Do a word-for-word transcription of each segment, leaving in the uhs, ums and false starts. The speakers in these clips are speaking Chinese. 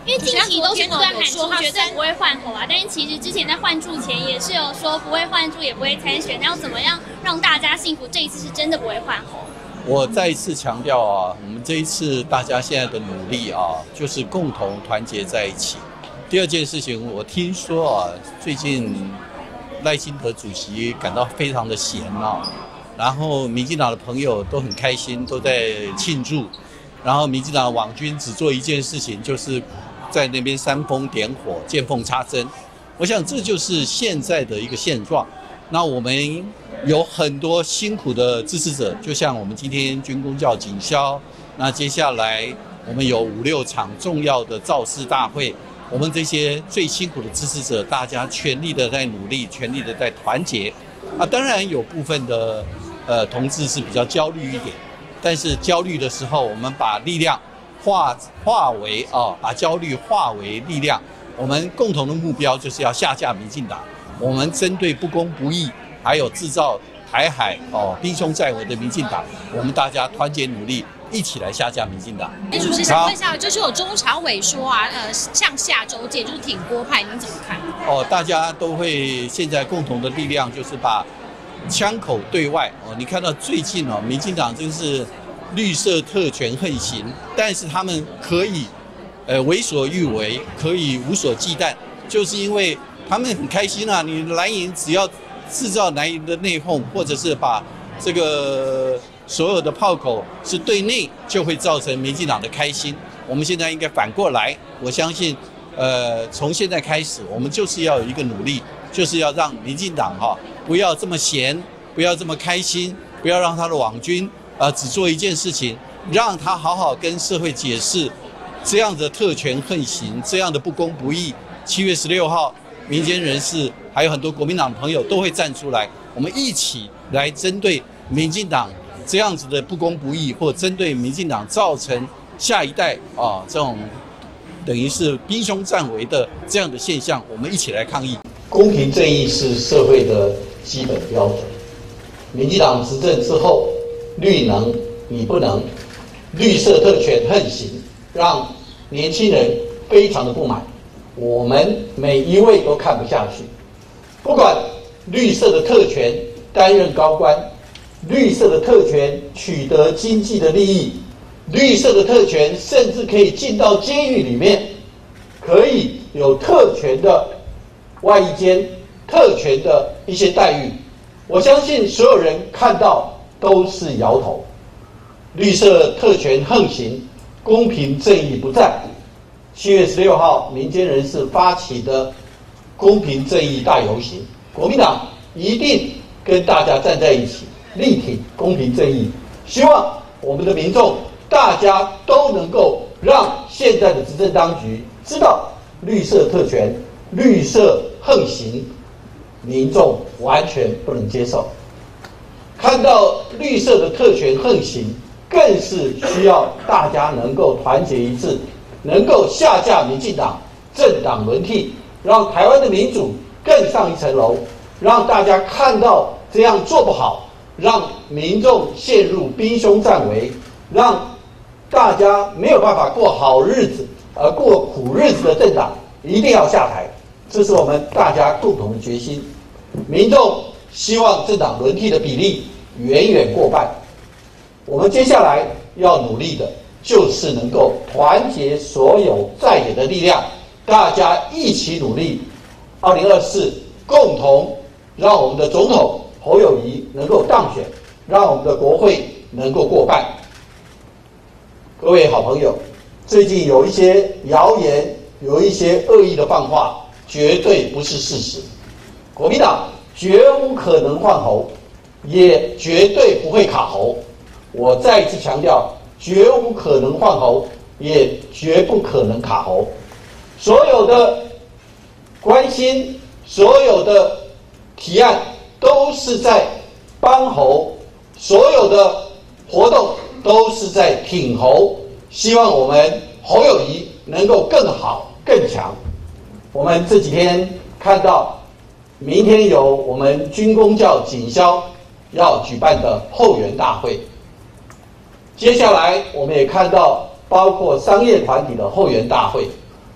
因为近期都是不断喊出绝对不会换候啊，但是其实之前在换柱前也是有说不会换柱，也不会参选，那要怎么样让大家信服这一次是真的不会换候？ 我再一次强调啊，我们这一次大家现在的努力啊，就是共同团结在一起。第二件事情，我听说啊，最近赖清德主席感到非常的闲啊，然后民进党的朋友都很开心，都在庆祝，然后民进党网军只做一件事情，就是在那边煽风点火、见缝插针。我想这就是现在的一个现状。那我们有很多辛苦的支持者，就像我们今天军公教警消，那接下来我们有五六场重要的造势大会，我们这些最辛苦的支持者，大家全力的在努力，全力的在团结。啊，当然有部分的呃同志是比较焦虑一点，但是焦虑的时候，我们把力量化化为啊，把焦虑化为力量。我们共同的目标就是要下架民进党。我们针对不公不义，还有制造台海哦兵凶战危的民进党，我们大家团结努力，一起来下架民进党。 哎，主席想问一下，就是有中常委说啊，呃，向下周见就是挺郭派，您怎么看？ 哦，大家都会现在共同的力量就是把枪口对外哦。你看到最近哦，民进党真是绿色特权横行，但是他们可以呃为所欲为，可以无所忌惮，就是因为他们很开心啊。你蓝营只要制造蓝营的内讧，或者是把这个所有的炮口是对内，就会造成民进党的开心。我们现在应该反过来，我相信，呃，从现在开始，我们就是要有一个努力，就是要让民进党哈、哦、不要这么闲，不要这么开心，不要让他的网军啊、呃、只做一件事情，让他好好跟社会解释这样的特权横行，这样的不公不义。七月十六号。民间人士还有很多国民党的朋友都会站出来，我们一起来针对民进党这样子的不公不义，或针对民进党造成下一代啊这种等于是兵凶战危的这样的现象，我们一起来抗议。 公平正义是社会的基本标准。民进党执政之后，绿能你不能，绿色特权横行，让年轻人非常的不满。我们每一位都看不下去，不管绿色的特权担任高官，绿色的特权取得经济的利益，绿色的特权甚至可以进到监狱里面，可以有特权的外衣间、特权的一些待遇。我相信所有人看到都是摇头。绿色特权横行，公平正义不在。七月十六号，民间人士发起的公平正义大游行，国民党一定跟大家站在一起，力挺公平正义。希望我们的民众大家都能够让现在的执政当局知道，绿色特权、绿色横行，民众完全不能接受。看到绿色的特权横行，更是需要大家能够团结一致。能够下架民进党，政党轮替，让台湾的民主更上一层楼，让大家看到这样做不好，让民众陷入兵凶战危，让大家没有办法过好日子，而过苦日子的政党一定要下台，这是我们大家共同的决心。民众希望政党轮替的比例远远过半，我们接下来要努力的就是能够团结所有在野的力量，大家一起努力。二零二四，共同让我们的总统侯友宜能够当选，让我们的国会能够过半。各位好朋友，最近有一些谣言，有一些恶意的放话，绝对不是事实。国民党绝无可能换侯，也绝对不会卡侯。我再一次强调，绝无可能换侯，也绝不可能卡侯。所有的关心，所有的提案，都是在帮侯，所有的活动都是在挺侯。希望我们侯友宜能够更好、更强。我们这几天看到，明天有我们军公教警消要举办的后援大会。接下来我们也看到包括商业团体的后援大会，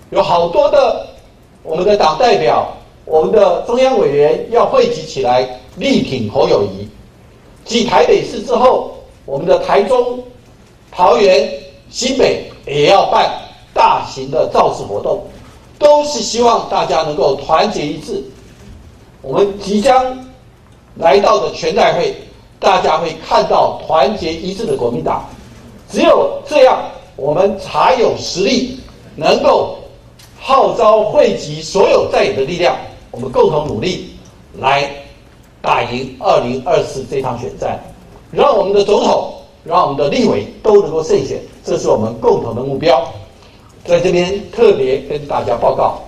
有好多的我们的党代表、我们的中央委员要汇集起来力挺侯友宜。继台北市之后，我们的台中、桃园、新北也要办大型的造势活动，都是希望大家能够团结一致。我们即将来到的全代会，大家会看到团结一致的国民党。只有这样，我们才有实力能够号召汇集所有在野的力量，我们共同努力来打赢二零二四这场选战，让我们的总统、让我们的立委都能够胜选，这是我们共同的目标。在这边特别跟大家报告。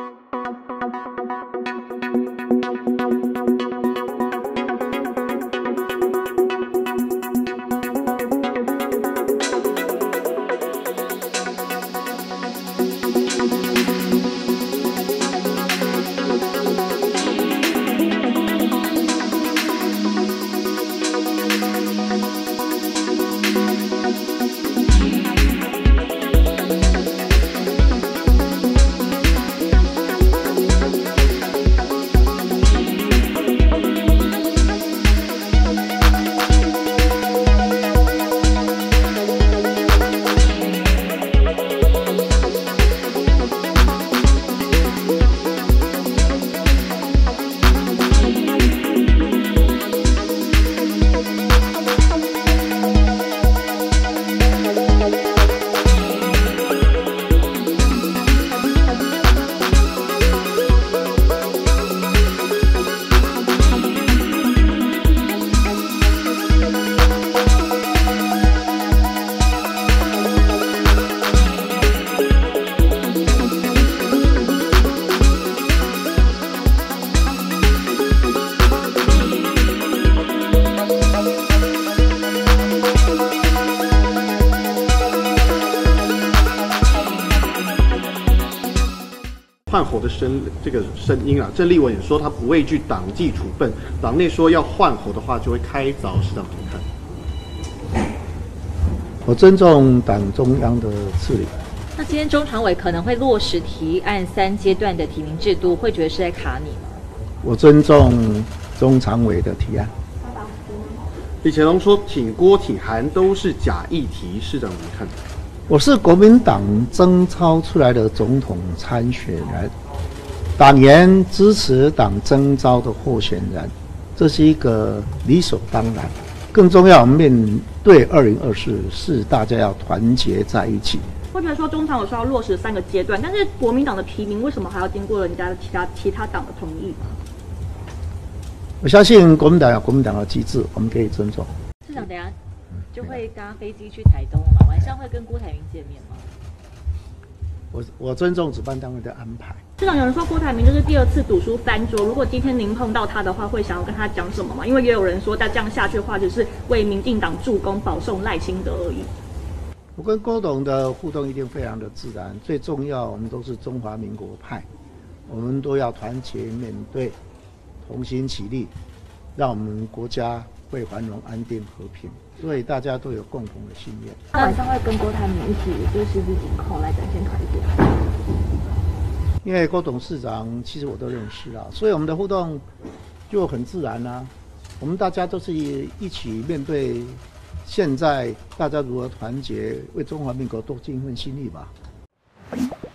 换侯的声这个声音啊，郑丽文也说他不畏惧党纪处分，党内说要换侯的话就会开凿，市长怎么看？ 我尊重党中央的治理。 那今天中常委可能会落实提案三阶段的提名制度，会觉得是在卡你吗？ 我尊重中常委的提案。 李乾龙说挺郭挺韩都是假议题，市长怎么看？ 我是国民党征召出来的总统参选人，党员支持党征召的候选人，这是一个理所当然。更重要，面对二零二四，是大家要团结在一起。 会觉得说中常委说要落实三个阶段，但是国民党的提名为什么还要经过人家的其他其他党的同意？ 我相信国民党有国民党的机制，我们可以尊重。 市长，等一下就会搭飞机去台东嘛？晚上会跟郭台铭见面吗？ 我我尊重主办单位的安排。 市长，有人说郭台铭就是第二次赌输翻桌，如果今天您碰到他的话，会想要跟他讲什么吗？因为也有人说，再这样下去的话，就是为民进党助攻，保送赖清德而已。 我跟郭董的互动一定非常的自然，最重要，我们都是中华民国派，我们都要团结面对，同心齐力，让我们国家会繁荣、安定、和平，所以大家都有共同的信念。 那晚上会跟郭台铭一起就是十指紧扣来展现团结。 因为郭董事长其实我都认识啊，所以我们的互动就很自然啊。我们大家都是一起面对现在大家如何团结，为中华民国多尽一份心力吧。